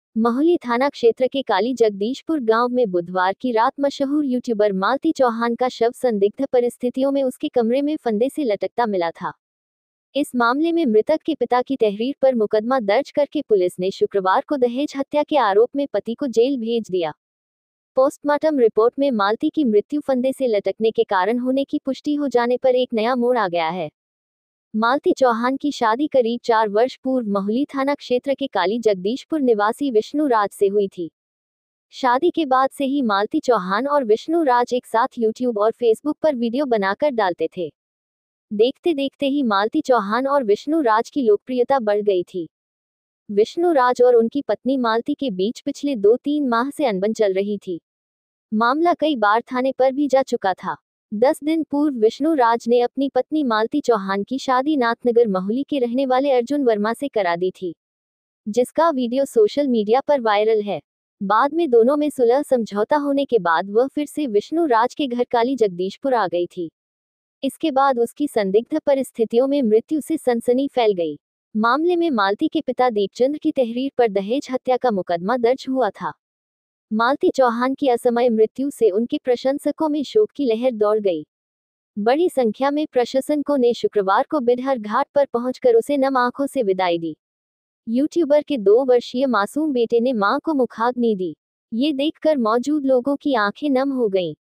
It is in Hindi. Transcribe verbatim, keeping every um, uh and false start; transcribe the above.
महली थाना क्षेत्र के काली जगदीशपुर गांव में बुधवार की रात मशहूर यूट्यूबर मालती चौहान का शव संदिग्ध परिस्थितियों में उसके कमरे में फंदे से लटकता मिला था। इस मामले में मृतक के पिता की तहरीर पर मुकदमा दर्ज करके पुलिस ने शुक्रवार को दहेज हत्या के आरोप में पति को जेल भेज दिया। पोस्टमार्टम रिपोर्ट में मालती की मृत्यु फंदे से लटकने के कारण होने की पुष्टि हो जाने पर एक नया मोड़ आ गया है। मालती चौहान की शादी करीब चार वर्ष पूर्व महली थाना क्षेत्र के काली जगदीशपुर निवासी विष्णु राज से हुई थी। शादी के बाद से ही मालती चौहान और विष्णु राज एक साथ यूट्यूब और फेसबुक पर वीडियो बनाकर डालते थे। देखते देखते ही मालती चौहान और विष्णु राज की लोकप्रियता बढ़ गई थी। विष्णु राज और उनकी पत्नी मालती के बीच पिछले दो तीन माह से अनबन चल रही थी। मामला कई बार थाने पर भी जा चुका था। दस दिन पूर्व विष्णु राज ने अपनी पत्नी मालती चौहान की शादी नाथनगर महली के रहने वाले अर्जुन वर्मा से करा दी थी, जिसका वीडियो सोशल मीडिया पर वायरल है। बाद में दोनों में सुलह समझौता होने के बाद वह फिर से विष्णु राज के घर काली जगदीशपुर आ गई थी। इसके बाद उसकी संदिग्ध परिस्थितियों में मृत्यु से सनसनी फैल गई। मामले में मालती के पिता दीपचंद्र की तहरीर पर दहेज हत्या का मुकदमा दर्ज हुआ था। मालती चौहान की असमय मृत्यु से उनके प्रशंसकों में शोक की लहर दौड़ गई। बड़ी संख्या में प्रशंसकों ने शुक्रवार को बिडहर घाट पर पहुंचकर उसे नम आंखों से विदाई दी। यूट्यूबर के दो वर्षीय मासूम बेटे ने मां को मुखाग्नि दी। ये देखकर मौजूद लोगों की आंखें नम हो गईं।